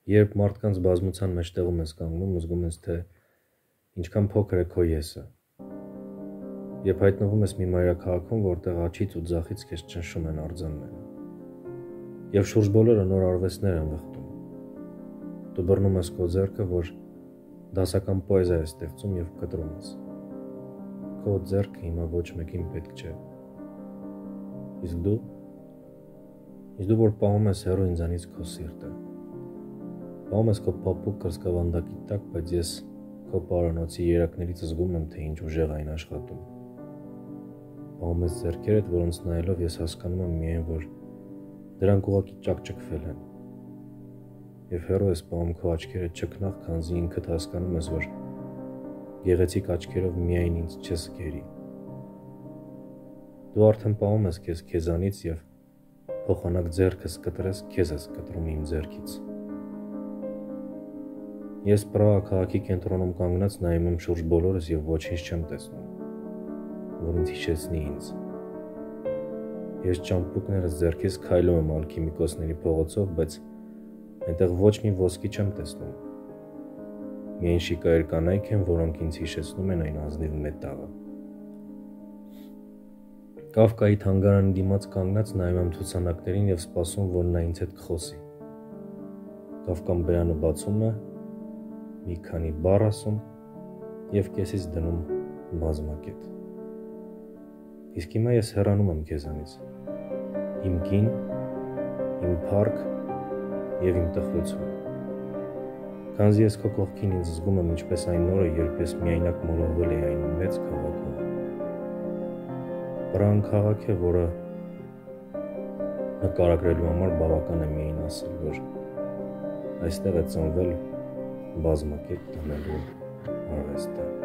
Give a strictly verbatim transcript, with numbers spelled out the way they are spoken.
Երբ մարդկանց բազմության մեջտեղում ես կանգնում, զգում ես, թե ինչքան փոքր է քո եսը։ Երբ հայտնվում ես մի մայրաքաղաքում, որտեղ աջից ու ձախից քեզ ճնշում են արձանները, եւ շուրջ բոլորը նոր արվեստներ են վխտում, դու բռնում ես քո ձեռքը, որ դասական պոեզիա է ստեղծում եւ կտրում ես։ Քո ձեռքը հիմա ոչ մեկին պետք չէ։ Իսկ դու, իսկ դու որ պահում ես հեռու ինձանից քո սիրտը, պահում ես քո փափուկ կրծքավանդակի տակ, բայց ես քո պարանոցի երակներից զգում եմ, թե ինչ ուժեղ այն աշխատում։ Պահում ես ձեռքերդ, որոնց նայելով ես հասկանում եմ միայն, որ դրանք ուղղակի ճակճկվել են։ Եվ հեռու ես պահում քո աչքերը չքնաղ, քանզի ինքդ հասկանում ես, որ գեղեցիկ աչքերով միայն ինձ չես գերի։ Դու արդեն պահում ես քեզ քեզանից եւ փոխանակ ձեռքս կտրես, քեզ ես կտրում իմ ձեռքից։ Ես Պրահա քաղաքի կենտրոնում կանգնած նայում եմ շուրջ բոլորս եւ ոչինչ չեմ տեսնում, որ ինձ հիշեցնի ինձ։ Ես ճամպրուկներս ձեռքից քայլում եմ ալքիմիկոսների փողոցով, բայց այնտեղ ոչ մի ոսկի չեմ տեսնում։ Միայն շիկայր կանայք են, որոնք ինձ հիշեցնում են այն ազնիվ մետաղը։ Կավկայի թանգարանի դիմաց կանգնած նայում եմ ցուցանակներին եւ սպասում, որ նա ինձ հետ կխոսի։ Կավկան բերանը բացում է, մի քանի բառ ասում եւ կեսից դնում բազմակետ։ Իսկ հիմա ես հեռանում եմ քեզանից։ Իմ կին, իմ փառք եւ իմ տխրություն։ Քանզի ես քո կողքին ինձ զգում եմ ինչպես այն օրը, երբ ես միայնակ մոլորվել էի այն մեծ քաղաքում։ Պրահան քաղաք է, որը նկարագրելու համար բավական է միայն ասել, որ այստեղ է ծնվել բազմակետ տանելու արվեստը։